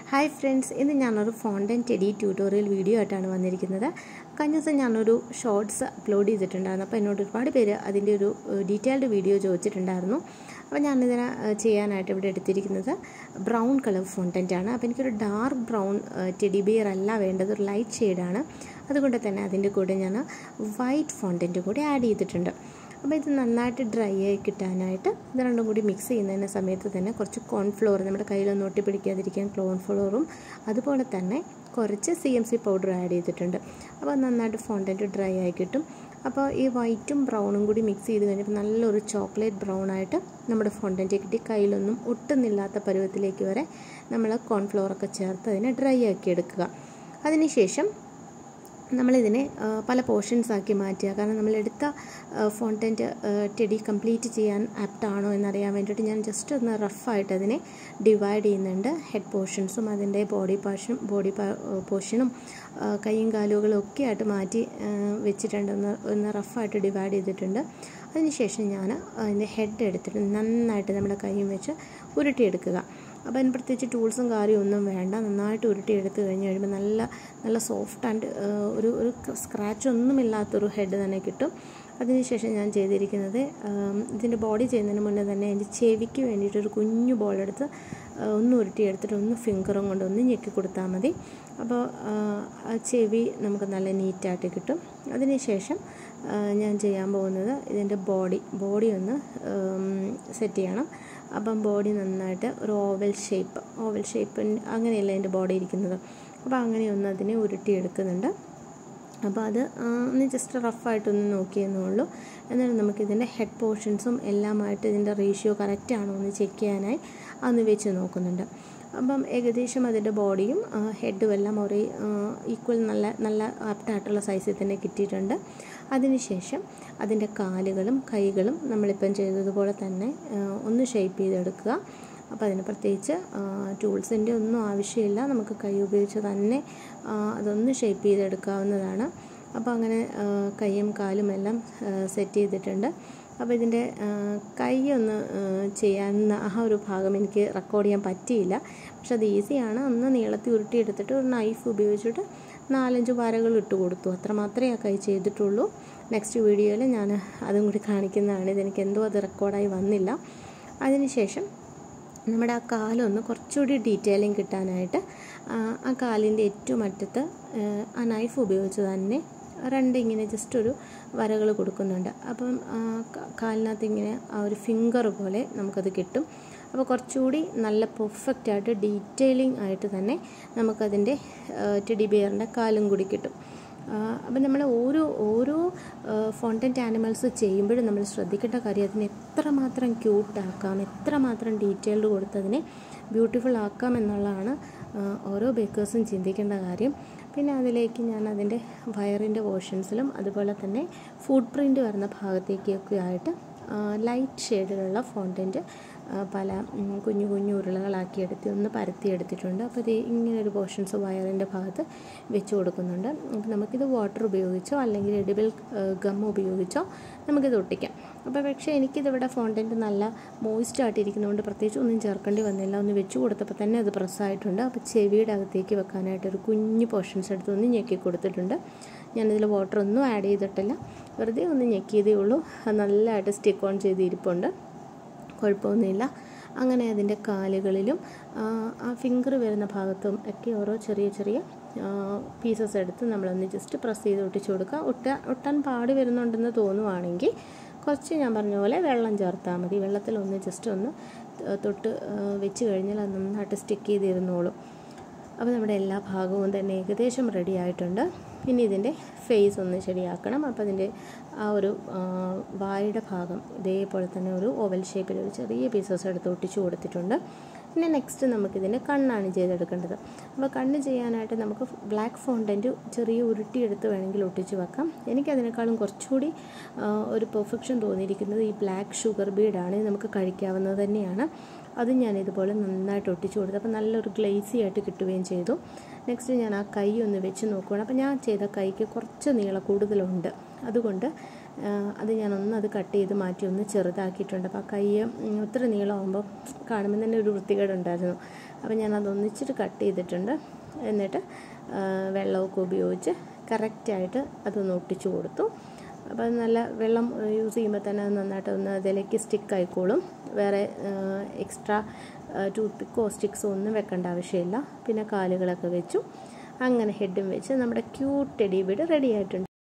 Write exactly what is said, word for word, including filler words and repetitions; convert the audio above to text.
Hi friends, ഇന്ന് ഞാനൊരു fondant teddy tutorial video ആയിട്ടാണ് വന്നിരിക്കുന്നത്. കഴിഞ്ഞ ദിവസം ഞാനൊരു ഷോർട്സ് അപ്ലോഡ് ചെയ്തിട്ടുണ്ടായിരുന്നു. അപ്പോൾ എന്നോട് ഒരുപാട് പേര് അതിൻ്റെ ഒരു ഡീറ്റെയിൽഡ് വീഡിയോ ചോദിച്ചിട്ടുണ്ടായിരുന്നു. അപ്പോൾ ഞാനിതിനെ ചെയ്യാനായിട്ട് ഇവിടെ എടുത്തിരിക്കുന്നത് ബ്രൗൺ കളർ ഫോണ്ടൻ്റാണ്. അപ്പോൾ എനിക്കൊരു ഡാർക്ക് ബ്രൗൺ ടെഡി ബിയർ അല്ല വേണ്ടത്, ഒരു ലൈറ്റ് ഷെയ്ഡാണ്. അതുകൊണ്ട് തന്നെ അതിൻ്റെ കൂടെ ഞാൻ വൈറ്റ് ഫോണ്ടൻറ്റ് കൂടി ആഡ് ചെയ്തിട്ടുണ്ട്. അപ്പോൾ ഇത് നന്നായിട്ട് ഡ്രൈ ആയി കിട്ടാനായിട്ട് ഇത് രണ്ടും കൂടി മിക്സ് ചെയ്യുന്നതിന് സമയത്ത് തന്നെ കുറച്ച് കോൺഫ്ലോർ, നമ്മുടെ കയ്യിലൊന്നും ഒട്ടിപ്പിടിക്കാതിരിക്കാൻ കോൺഫ്ലോറും അതുപോലെ തന്നെ കുറച്ച് C M C powder add ചെയ്തിട്ടുണ്ട്. അപ്പോൾ നന്നായിട്ട് ഫോണ്ടൻറ്റ് ഡ്രൈ ആയി കിട്ടും. അപ്പോൾ ഈ വൈറ്റും ബ്രൗണും കൂടി മിക്സ് ചെയ്ത് കഴിഞ്ഞപ്പോൾ നല്ലൊരു ചോക്ലേറ്റ് ബ്രൗൺ ആയിട്ട് നമ്മുടെ ഫോണ്ടൻറ്റ് കിട്ടി. കയ്യിലൊന്നും ഒട്ടുന്നില്ലാത്ത പരുവത്തിലേക്ക് വരെ നമ്മൾ കോൺഫ്ലോറൊക്കെ ചേർത്ത് അതിനെ ഡ്രൈ ആക്കി എടുക്കുക. അതിനുശേഷം നമ്മളിതിനെ പല പോർഷൻസ് ആക്കി മാറ്റുക. കാരണം നമ്മളെടുത്ത ഫോണ്ടൻറ്റ് ടെഡി കംപ്ലീറ്റ് ചെയ്യാൻ ആപ്റ്റാണോ എന്നറിയാൻ വേണ്ടിയിട്ട് ഞാൻ ജസ്റ്റ് ഒന്ന് റഫായിട്ട് അതിനെ ഡിവൈഡ് ചെയ്യുന്നുണ്ട്. ഹെഡ് പോർഷൻസും അതിൻ്റെ ബോഡി പാർഷനും ബോഡി പോർഷനും കൈയും കാലുകളും ഒക്കെ ആയിട്ട് മാറ്റി വെച്ചിട്ടുണ്ട്. ഒന്ന് ഒന്ന് റഫായിട്ട് ഡിവൈഡ് ചെയ്തിട്ടുണ്ട്. അതിനുശേഷം ഞാൻ അതിൻ്റെ ഹെഡ് എടുത്തിട്ട് നന്നായിട്ട് നമ്മുടെ കൈയും വെച്ച് ഉരുട്ടിയെടുക്കുക. അപ്പോൾ അതിന് പ്രത്യേകിച്ച് ടൂൾസും കാര്യവും ഒന്നും വേണ്ട. നന്നായിട്ട് ഉരുട്ടിയെടുത്ത് കഴിഞ്ഞ് കഴിയുമ്പോൾ നല്ല നല്ല സോഫ്റ്റ് ആൻഡ് ഒരു ഒരു സ്ക്രാച്ച് ഒന്നുമില്ലാത്തൊരു ഹെഡ് തന്നെ കിട്ടും. അതിനുശേഷം ഞാൻ ചെയ്തിരിക്കുന്നത്, ഇതിൻ്റെ ബോഡി ചെയ്യുന്നതിന് മുന്നേ തന്നെ അതിൻ്റെ ചെവിക്ക് വേണ്ടിയിട്ടൊരു കുഞ്ഞു ബോളെടുത്ത് ഒന്ന് ഉരുട്ടിയെടുത്തിട്ട് ഒന്ന് ഫിംഗറും കൊണ്ട് ഒന്ന് ഞെക്കി കൊടുത്താൽ മതി. അപ്പോൾ ആ ചെവി നമുക്ക് നല്ല നീറ്റായിട്ട് കിട്ടും. അതിനുശേഷം ഞാൻ ചെയ്യാൻ പോകുന്നത് ഇതിൻ്റെ ബോഡി ബോഡി ഒന്ന് സെറ്റ് ചെയ്യണം. അപ്പം ബോഡി നന്നായിട്ട് ഒരു ഓവൽ ഷേപ്പ് ഓവൽ ഷേപ്പ് അങ്ങനെയല്ല അതിൻ്റെ ബോഡി ഇരിക്കുന്നത്. അപ്പോൾ അങ്ങനെയൊന്ന് അതിനെ ഉരുട്ടിയെടുക്കുന്നുണ്ട്. അപ്പോൾ അത് ഒന്ന് ജസ്റ്റ് റഫായിട്ടൊന്ന് നോക്കിയെന്നുള്ളൂ. എന്നാലും നമുക്കിതിൻ്റെ ഹെഡ് പോർഷൻസും എല്ലാമായിട്ട് ഇതിൻ്റെ റേഷ്യോ കറക്റ്റ് ആണോ എന്ന് ചെക്ക് ചെയ്യാനായി അന്ന് വെച്ച് നോക്കുന്നുണ്ട്. അപ്പം ഏകദേശം അതിൻ്റെ ബോഡിയും ഹെഡും എല്ലാം ഒരേ ഈക്വൽ നല്ല നല്ല ആപ്റ്റായിട്ടുള്ള സൈസിൽ തന്നെ കിട്ടിയിട്ടുണ്ട്. അതിനുശേഷം അതിൻ്റെ കാലുകളും കൈകളും നമ്മളിപ്പം ചെയ്തതുപോലെ തന്നെ ഒന്ന് ഷേപ്പ് ചെയ്തെടുക്കുക. അപ്പോൾ അതിന് പ്രത്യേകിച്ച് ടൂൾസിൻ്റെ ഒന്നും ആവശ്യമില്ല, നമുക്ക് കൈ ഉപയോഗിച്ച് തന്നെ അതൊന്ന് ഷേപ്പ് ചെയ്തെടുക്കാവുന്നതാണ്. അപ്പോൾ അങ്ങനെ കൈയും കാലും എല്ലാം സെറ്റ് ചെയ്തിട്ടുണ്ട്. അപ്പോൾ ഇതിൻ്റെ കൈ ഒന്ന് ചെയ്യാവുന്ന ആ ഒരു ഭാഗം എനിക്ക് റെക്കോർഡ് ചെയ്യാൻ പറ്റിയില്ല. പക്ഷെ അത് ഈസിയാണ്. ഒന്ന് നീളത്തിൽ ഉരുട്ടിയെടുത്തിട്ട് ഒരു നൈഫ് ഉപയോഗിച്ചിട്ട് നാലഞ്ച് വരകൾ ഇട്ട് കൊടുത്തു. അത്ര മാത്രമേ ആ കൈ ചെയ്തിട്ടുള്ളൂ. നെക്സ്റ്റ് വീഡിയോയിൽ ഞാൻ അതും കൂടി കാണിക്കുന്നതാണ്. ഇതെനിക്ക് എന്തോ അത് റെക്കോർഡായി വന്നില്ല. അതിനുശേഷം നമ്മുടെ ആ കാലൊന്ന് കുറച്ചുകൂടി ഡീറ്റെയിലിംഗ് കിട്ടാനായിട്ട് ആ കാലിൻ്റെ ഏറ്റവും അറ്റത്ത് ആ നൈഫ് ഉപയോഗിച്ച് തന്നെ രണ്ട് ഇങ്ങനെ ജസ്റ്റ് ഒരു വരകൾ കൊടുക്കുന്നുണ്ട്. അപ്പം കാലിനകത്ത് ഇങ്ങനെ ആ ഒരു ഫിംഗർ പോലെ നമുക്കത് കിട്ടും. അപ്പോൾ കുറച്ചുകൂടി നല്ല പെർഫെക്റ്റ് ആയിട്ട് ഡീറ്റെയിലിംഗ് ആയിട്ട് തന്നെ നമുക്കതിൻ്റെ ടെഡി ബിയറിൻ്റെ കാലും കൂടി കിട്ടും. അപ്പം നമ്മൾ ഓരോ ഓരോ ഫോണ്ടൻറ്റ് ആനിമൽസ് ചെയ്യുമ്പോഴും നമ്മൾ ശ്രദ്ധിക്കേണ്ട കാര്യം അതിനെ എത്രമാത്രം ക്യൂട്ടാക്കാം, എത്രമാത്രം ഡീറ്റെയിൽഡ് കൊടുത്തതിനെ ബ്യൂട്ടിഫുൾ ആക്കാം എന്നുള്ളതാണ് ഓരോ ബേക്കേഴ്സും ചിന്തിക്കേണ്ട കാര്യം. പിന്നെ അതിലേക്ക് ഞാൻ അതിൻ്റെ വയറിൻ്റെ പോർഷൻസിലും അതുപോലെ തന്നെ ഫുട് പ്രിൻ്റ് വരുന്ന ഭാഗത്തേക്കൊക്കെ ആയിട്ട് ലൈറ്റ് ഷെയ്ഡിലുള്ള ഫോണ്ടൻറ്റ് പല കുഞ്ഞു കുഞ്ഞു ഉരുളകളാക്കി എടുത്ത് ഒന്ന് പരത്തിയെടുത്തിട്ടുണ്ട്. അപ്പോൾ ഇത് ഇങ്ങനൊരു പോർഷൻസ് വയറിൻ്റെ ഭാഗത്ത് വെച്ച് കൊടുക്കുന്നുണ്ട്. അപ്പോൾ നമുക്കിത് വാട്ടർ ഉപയോഗിച്ചോ അല്ലെങ്കിൽ എഡിബിൾ ഗം ഉപയോഗിച്ചോ നമുക്കിത് ഒട്ടിക്കാം. അപ്പോൾ പക്ഷേ എനിക്കിതിവിടെ ഫോണ്ടൻറ്റ് നല്ല മോയിസ്റ്റ് ആയിട്ടിരിക്കുന്നതുകൊണ്ട് പ്രത്യേകിച്ച് ഒന്നും ചേർക്കേണ്ടി വന്നില്ല. ഒന്ന് വെച്ച് കൊടുത്തപ്പോൾ തന്നെ അത് പ്രസ്സായിട്ടുണ്ട്. അപ്പോൾ ചെവിയുടെ അകത്തേക്ക് വെക്കാനായിട്ട് ഒരു കുഞ്ഞു പോർഷൻസ് എടുത്ത് ഒന്ന് ഞെക്കി കൊടുത്തിട്ടുണ്ട്. ഞാനിതിൽ വാട്ടർ ഒന്നും ആഡ് ചെയ്തിട്ടില്ല, വെറുതെ ഒന്ന് ഞെക്കിയതേ ഉള്ളൂ. അത് നല്ലതായിട്ട് സ്റ്റിക്ക് ഓൺ ചെയ്ത് ഇരിപ്പുണ്ട്, കുഴപ്പമൊന്നുമില്ല. അങ്ങനെ അതിൻ്റെ കാലുകളിലും ആ ഫിംഗർ വരുന്ന ഭാഗത്തും ഒക്കെ ഓരോ ചെറിയ ചെറിയ പീസസ് എടുത്ത് നമ്മളൊന്ന് ജസ്റ്റ് പ്രസ് ചെയ്ത് ഒട്ടിച്ചു കൊടുക്കുക. ഒട്ട ഒട്ടാൻ പാടി വരുന്നുണ്ടെന്ന് തോന്നുവാണെങ്കിൽ കുറച്ച് ഞാൻ പറഞ്ഞ പോലെ വെള്ളം ചേർത്താൽ മതി. വെള്ളത്തിലൊന്ന് ജസ്റ്റ് ഒന്ന് തൊട്ട് വെച്ച് കഴിഞ്ഞാൽ അത് നന്നായിട്ട് സ്റ്റിക്ക് ചെയ്തിരുന്നോളും. അപ്പോൾ നമ്മുടെ എല്ലാ ഭാഗവും തന്നെ ഏകദേശം റെഡി ആയിട്ടുണ്ട്. ഇനി ഇതിൻ്റെ ഫേസ് ഒന്ന് ശരിയാക്കണം. അപ്പോൾ അതിൻ്റെ ആ ഒരു വായുടെ ഭാഗം ഇതേപോലെ തന്നെ ഒരു ഓവൽ ഷേപ്പിൽ ഒരു ചെറിയ പീസസ് എടുത്ത് ഒട്ടിച്ചു കൊടുത്തിട്ടുണ്ട്. പിന്നെ നെക്സ്റ്റ് നമുക്കിതിൻ്റെ കണ്ണാണ് ചെയ്തെടുക്കേണ്ടത്. അപ്പോൾ കണ്ണ് ചെയ്യാനായിട്ട് നമുക്ക് ബ്ലാക്ക് ഫോണ്ടൻറ്റ് ചെറിയ ഉരുട്ടിയെടുത്ത് വേണമെങ്കിൽ ഒട്ടിച്ച് വെക്കാം. എനിക്കതിനേക്കാളും കുറച്ചുകൂടി ഒരു പെർഫെക്ഷൻ തോന്നിയിരിക്കുന്നത് ഈ ബ്ലാക്ക് ഷുഗർ ബീഡാണ്. ഇത് നമുക്ക് കഴിക്കാവുന്നത് തന്നെയാണ്. അതും ഞാനിതുപോലെ നന്നായിട്ട് ഒട്ടിച്ചു കൊടുത്തു. അപ്പോൾ നല്ലൊരു ഗ്ലേസി ആയിട്ട് കിട്ടുകയും ചെയ്തു. നെക്സ്റ്റ് ഞാൻ ആ കൈ ഒന്ന് വെച്ച് നോക്കുകയാണ്. അപ്പോൾ ഞാൻ ചെയ്ത കൈക്ക് കുറച്ച് നീളം കൂടുതലുണ്ട്, അതുകൊണ്ട് അത് ഞാനൊന്ന് അത് കട്ട് ചെയ്ത് മാറ്റി ഒന്ന് ചെറുതാക്കിയിട്ടുണ്ട്. അപ്പോൾ ആ കൈ ഒത്തിരി നീളമാകുമ്പോൾ കാണുമ്പോൾ തന്നെ ഒരു വൃത്തികേടുണ്ടായിരുന്നു. അപ്പോൾ ഞാനതൊന്നിച്ചിട്ട് കട്ട് ചെയ്തിട്ടുണ്ട്. എന്നിട്ട് വെള്ളമൊക്കെ ഉപയോഗിച്ച് കറക്റ്റായിട്ട് അതൊന്ന് ഒട്ടിച്ചു കൊടുത്തു. അപ്പോൾ നല്ല വെള്ളം യൂസ് ചെയ്യുമ്പോൾ തന്നെ അത് നന്നായിട്ട് ഒന്ന് അതിലേക്ക് സ്റ്റിക്ക് ആയിക്കോളും. വേറെ എക്സ്ട്രാ ടൂത്ത് പിക്കോ സ്റ്റിക്സോ ഒന്നും വെക്കേണ്ട ആവശ്യമില്ല. പിന്നെ കാലുകളൊക്കെ വെച്ചു. അങ്ങനെ ഹെഡും വെച്ച് നമ്മുടെ ക്യൂട്ട് ടെഡി ബിയർ റെഡി ആയിട്ടുണ്ട്.